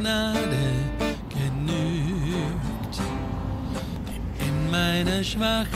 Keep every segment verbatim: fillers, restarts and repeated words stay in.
Gnade genügt, die in meiner Schwachheit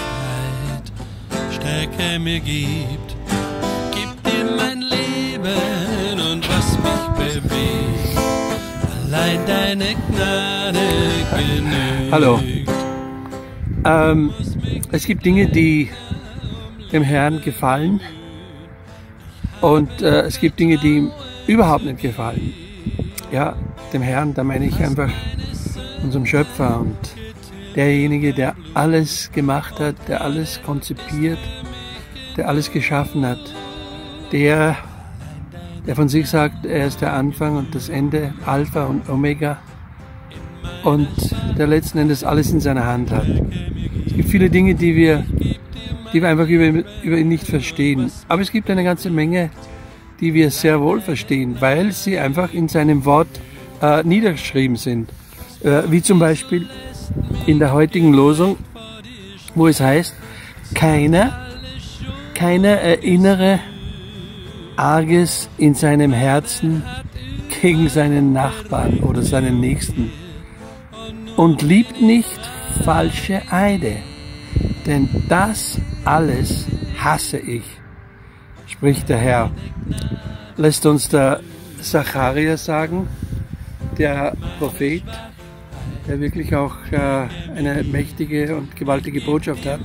Stärke mir gibt. Gib dir mein Leben und was mich bewegt, allein deine Gnade genügt. Hallo. Ähm, es gibt Dinge, die dem Herrn gefallen, und äh, es gibt Dinge, die ihm überhaupt nicht gefallen. Ja, dem Herrn, da meine ich einfach unserem Schöpfer und derjenige, der alles gemacht hat, der alles konzipiert, der alles geschaffen hat, der, der von sich sagt, er ist der Anfang und das Ende, Alpha und Omega, und der letzten Endes alles in seiner Hand hat. Es gibt viele Dinge, die wir, die wir einfach über, über ihn nicht verstehen, aber es gibt eine ganze Menge, die wir sehr wohl verstehen, weil sie einfach in seinem Wort äh, niedergeschrieben sind. Äh, wie zum Beispiel in der heutigen Losung, wo es heißt, keiner, keiner erinnere Arges in seinem Herzen gegen seinen Nachbarn oder seinen Nächsten und liebt nicht falsche Eide, denn das alles hasse ich, spricht der Herr. Lässt uns der Zacharia sagen, der Prophet, der wirklich auch äh, eine mächtige und gewaltige Botschaft hat.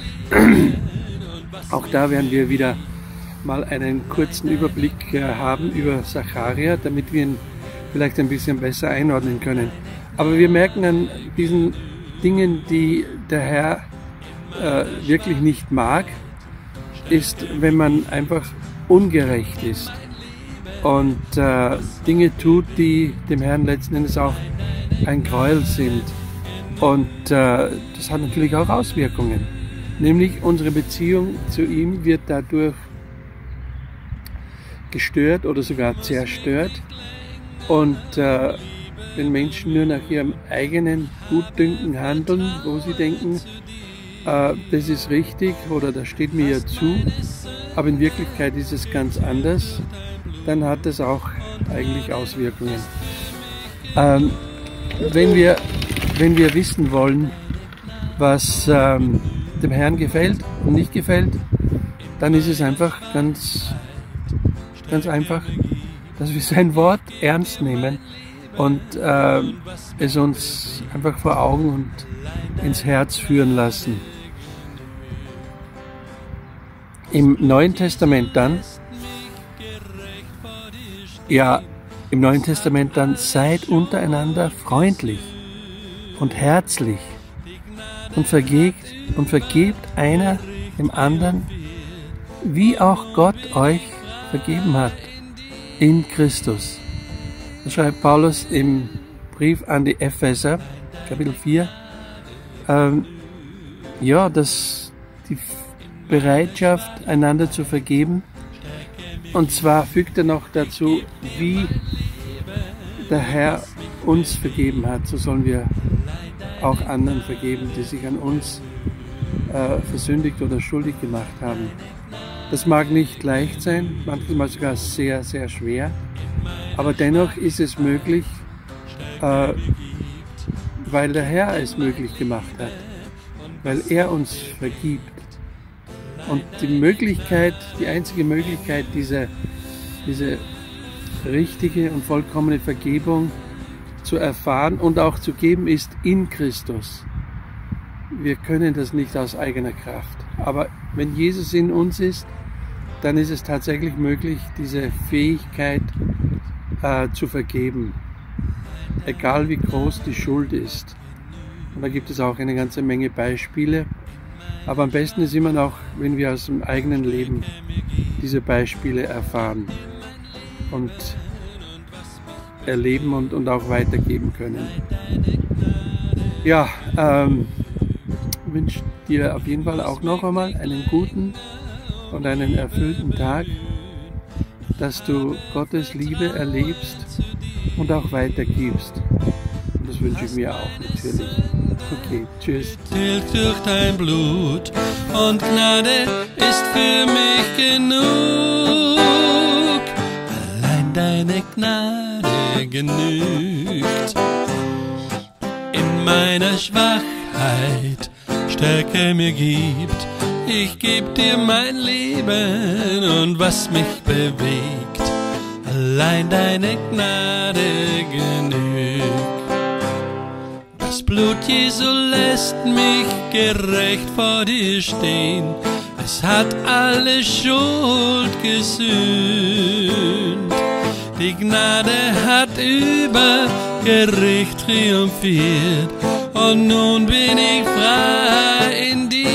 Auch da werden wir wieder mal einen kurzen Überblick äh, haben über Zacharia, damit wir ihn vielleicht ein bisschen besser einordnen können. Aber wir merken an diesen Dingen, die der Herr äh, wirklich nicht mag, ist, wenn man einfach ungerecht ist und äh, Dinge tut, die dem Herrn letzten Endes auch ein Gräuel sind. Und äh, das hat natürlich auch Auswirkungen. Nämlich unsere Beziehung zu ihm wird dadurch gestört oder sogar zerstört. Und äh, wenn Menschen nur nach ihrem eigenen Gutdünken handeln, wo sie denken, äh, das ist richtig oder das steht mir ja zu, aber in Wirklichkeit ist es ganz anders, dann hat das auch eigentlich Auswirkungen. Ähm, wenn wir, wenn wir wissen wollen, was ähm, dem Herrn gefällt und nicht gefällt, dann ist es einfach ganz, ganz einfach, dass wir sein Wort ernst nehmen und äh, es uns einfach vor Augen und ins Herz führen lassen. Im Neuen Testament dann, ja, im Neuen Testament dann, seid untereinander freundlich und herzlich und vergebt, und vergebt einer dem anderen, wie auch Gott euch vergeben hat in Christus. Das schreibt Paulus im Brief an die Epheser, Kapitel vier. Ähm, ja, dass die Bereitschaft, einander zu vergeben, und zwar fügt er noch dazu, wie der Herr uns vergeben hat, so sollen wir auch anderen vergeben, die sich an uns äh, versündigt oder schuldig gemacht haben. Das mag nicht leicht sein, manchmal sogar sehr, sehr schwer, aber dennoch ist es möglich, äh, weil der Herr es möglich gemacht hat, weil er uns vergibt. Und die Möglichkeit, die einzige Möglichkeit, diese, diese richtige und vollkommene Vergebung zu erfahren und auch zu geben, ist in Christus. Wir können das nicht aus eigener Kraft. Aber wenn Jesus in uns ist, dann ist es tatsächlich möglich, diese Fähigkeit äh, zu vergeben. Egal wie groß die Schuld ist. Und da gibt es auch eine ganze Menge Beispiele. Aber am besten ist immer noch, wenn wir aus dem eigenen Leben diese Beispiele erfahren und erleben und, und auch weitergeben können. Ja, ähm, ich wünsche dir auf jeden Fall auch noch einmal einen guten und einen erfüllten Tag, dass du Gottes Liebe erlebst und auch weitergibst. Und das wünsche ich mir auch natürlich. Okay, tschüss. Tilgt durch dein Blut und Gnade ist für mich genug. Allein deine Gnade genügt. In meiner Schwachheit Stärke mir gibt, ich geb dir mein Leben und was mich bewegt, allein deine Gnade genügt. Das Blut Jesu lässt mich gerecht vor dir stehen, es hat alle Schuld gesühnt. Die Gnade hat über Gericht triumphiert und nun bin ich frei in dir.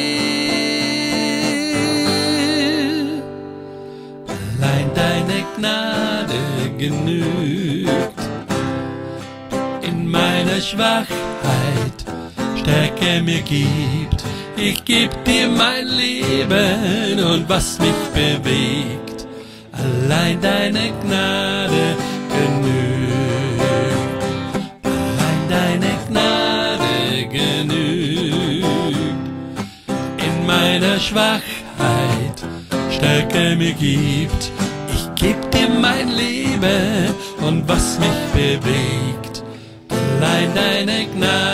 Allein deine Gnade genügt. In meiner Schwachheit Stärke mir gibt, ich geb dir mein Leben und was mich bewegt, allein deine Gnade genügt. Allein deine Gnade genügt. In meiner Schwachheit Stärke mir gibt, ich geb dir mein Leben und was mich bewegt, allein deine Gnade